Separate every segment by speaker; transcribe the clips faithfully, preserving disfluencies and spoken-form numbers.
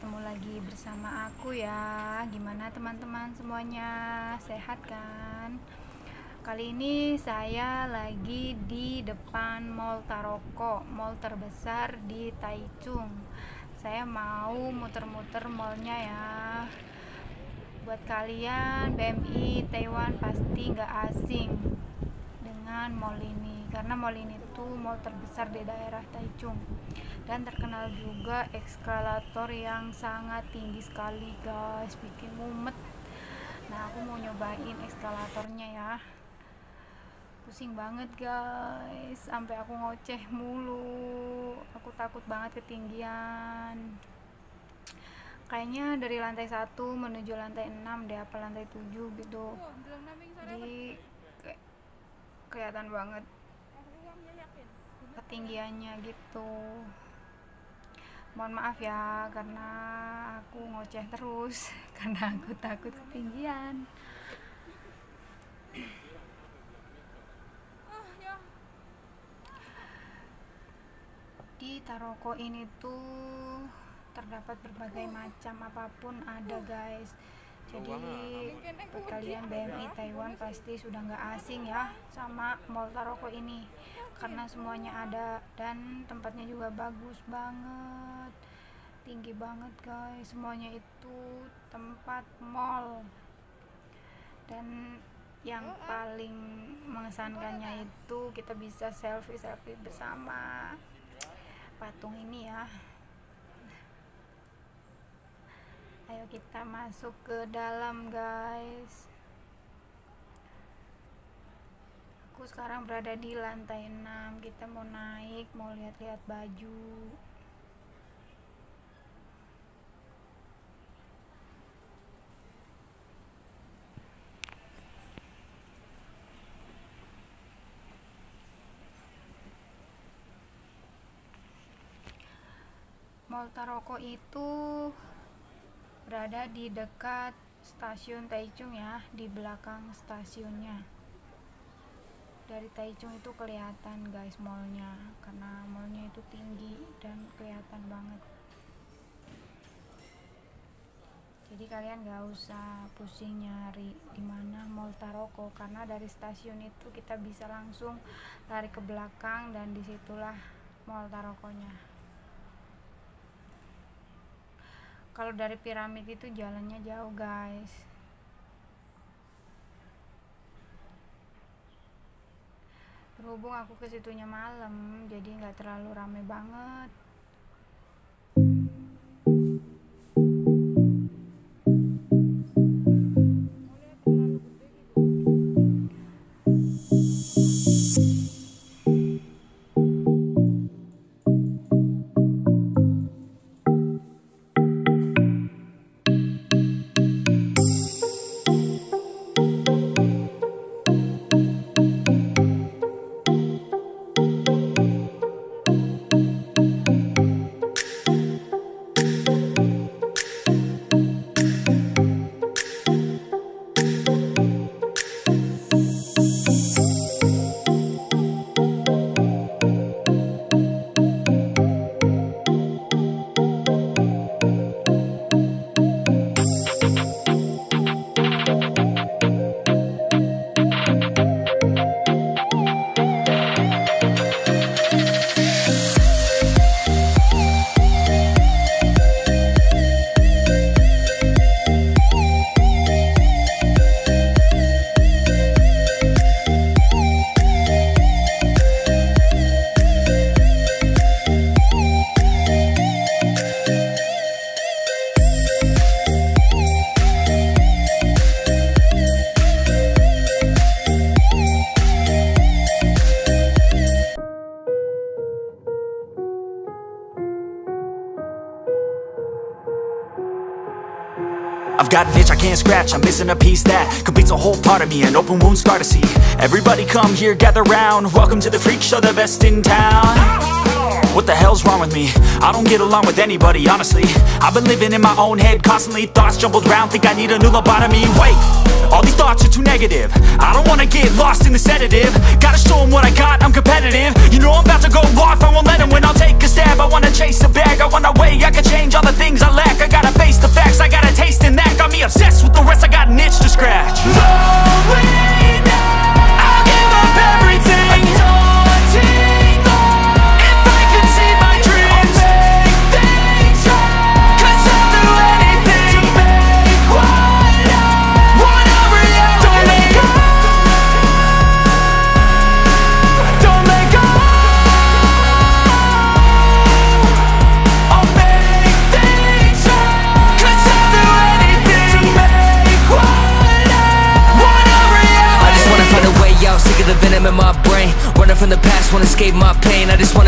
Speaker 1: ketemu lagi bersama aku ya. Gimana teman-teman semuanya, sehat kan? Kali ini saya lagi di depan Mall Taroko, mall terbesar di Taichung. Saya mau muter-muter mallnya ya. Buat kalian B M I Taiwan pasti nggak asing dengan mall ini, karena mall ini tuh mall terbesar di daerah Taichung dan terkenal juga eskalator yang sangat tinggi sekali guys, bikin mumet. Nah, aku mau nyobain eskalatornya ya. Pusing banget guys, sampai aku ngoceh mulu. Aku takut banget ketinggian. Kayaknya dari lantai satu menuju lantai enam deh, apa lantai tujuh gitu. Jadi kayak kelihatan banget ketinggiannya gitu. Mohon maaf ya karena aku ngoceh terus karena aku takut ketinggian. Di Taroko ini tuh terdapat berbagai macam apapun ada guys. Jadi buat kalian B M I Taiwan pasti sudah nggak asing ya sama Mall Taroko ini, karena semuanya ada dan tempatnya juga bagus banget, tinggi banget guys. Semuanya itu tempat mall, dan yang paling mengesankannya itu kita bisa selfie selfie bersama patung ini ya. Ayo kita masuk ke dalam guys. Aku sekarang berada di lantai enam. Kita mau naik, mau lihat-lihat baju. Mall Taroko itu berada di dekat stasiun Taichung ya, di belakang stasiunnya. Dari Taichung itu kelihatan guys mallnya, karena mallnya itu tinggi dan kelihatan banget. Jadi kalian gak usah pusing nyari di mana Mall Taroko, karena dari stasiun itu kita bisa langsung lari ke belakang dan disitulah Mall Tarokonya. Kalau dari piramid itu jalannya jauh guys. Berhubung aku ke situnya malam, jadi nggak terlalu rame banget.
Speaker 2: I've got an itch I can't scratch, I'm missing a piece that completes a whole part of me, an open wound scar to see. Everybody come here, gather round, welcome to the freak show, the best in town. What the hell's wrong with me? I don't get along with anybody, honestly. I've been living in my own head constantly, thoughts jumbled round, think I need a new lobotomy. Wait, all these thoughts are too negative, I don't wanna get lost in the sedative. Gotta show them what I got, I'm competitive. You know I'm about to go off, I won't let them win, I'll take a stab. I wanna chase a bag, I wanna weigh, I can change all the things I lack. I got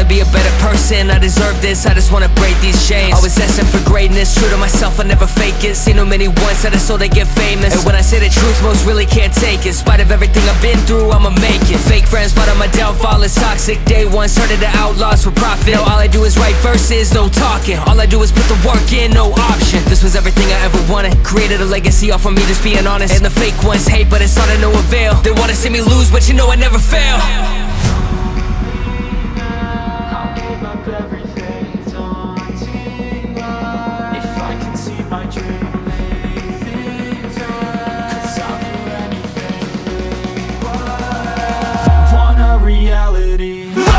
Speaker 3: wanna be a better person, I deserve this, I just wanna break these chains. Always asking for greatness, true to myself, I never fake it. Seen too many ones that are so they get famous, and when I say the truth, most really can't take it. In spite of everything I've been through, I'ma make it. Fake friends, but on my downfall is toxic. Day one, started to outlaws for profit. Now all I do is write verses, no talking. All I do is put the work in, no option. This was everything I ever wanted. Created a legacy off of me just being honest. And the fake ones hate, but it's all to no avail. They wanna see me lose, but you know I never fail.
Speaker 2: I'll give up everything, daunting life. If I can see my dream, make things right. 'Cause I'll do anything. Want a reality?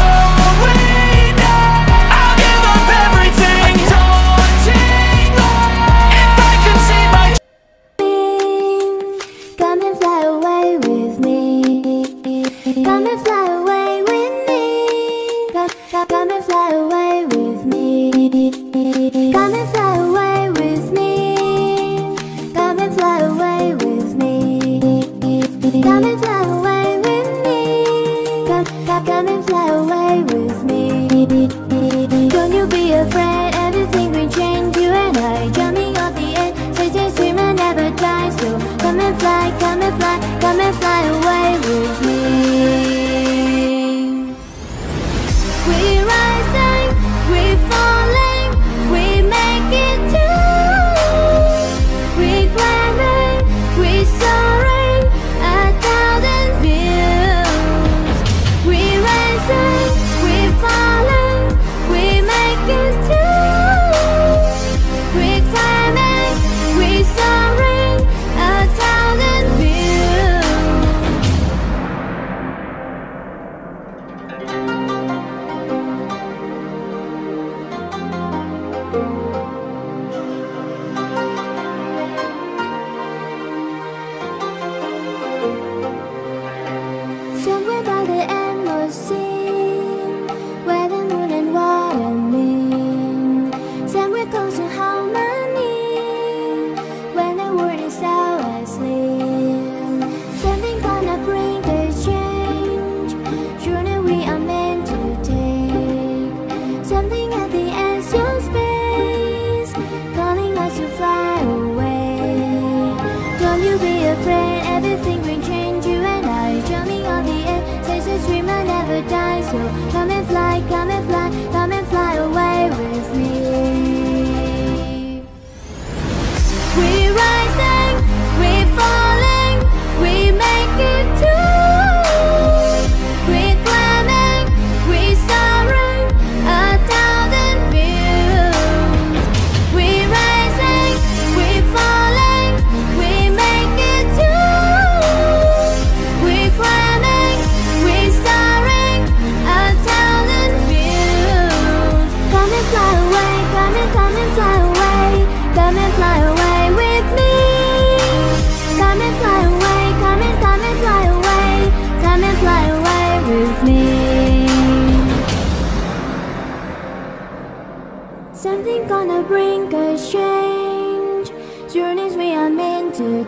Speaker 4: Something gonna bring us change. Journeys we are meant to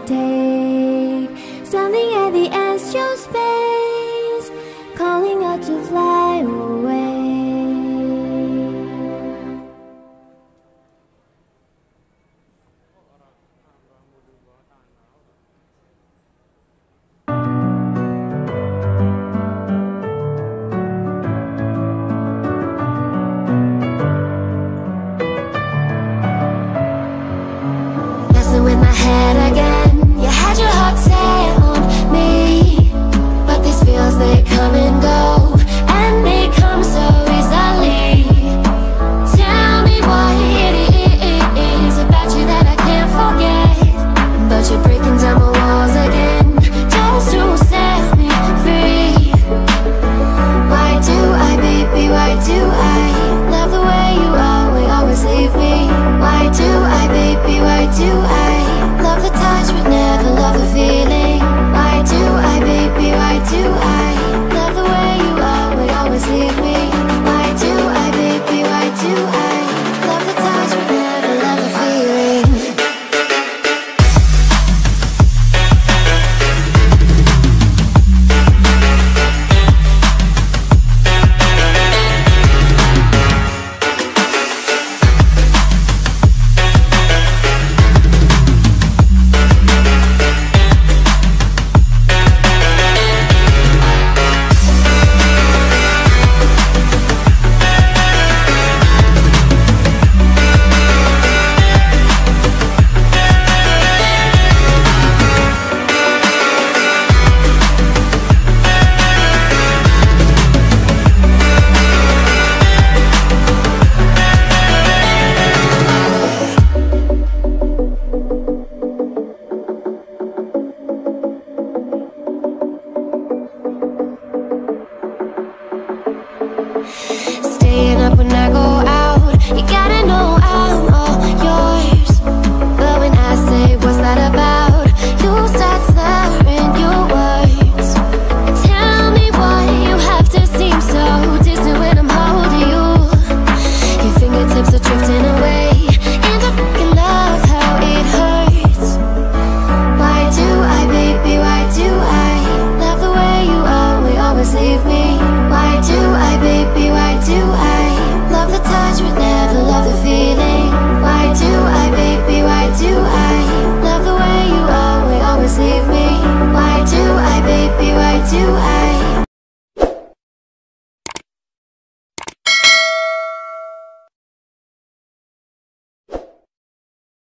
Speaker 4: take. Something at the edge of space, calling out to fly away.
Speaker 5: With my head again, you had your heart set on me, but these feels, they come and go, and they come so easily. Tell me what it is about you that I can't forget, but you're breaking down my walls again, just to set me free. Why do I, baby, why do I love the way you are, we always leave me? Why do I, baby, why do I love the touch but never love the feel?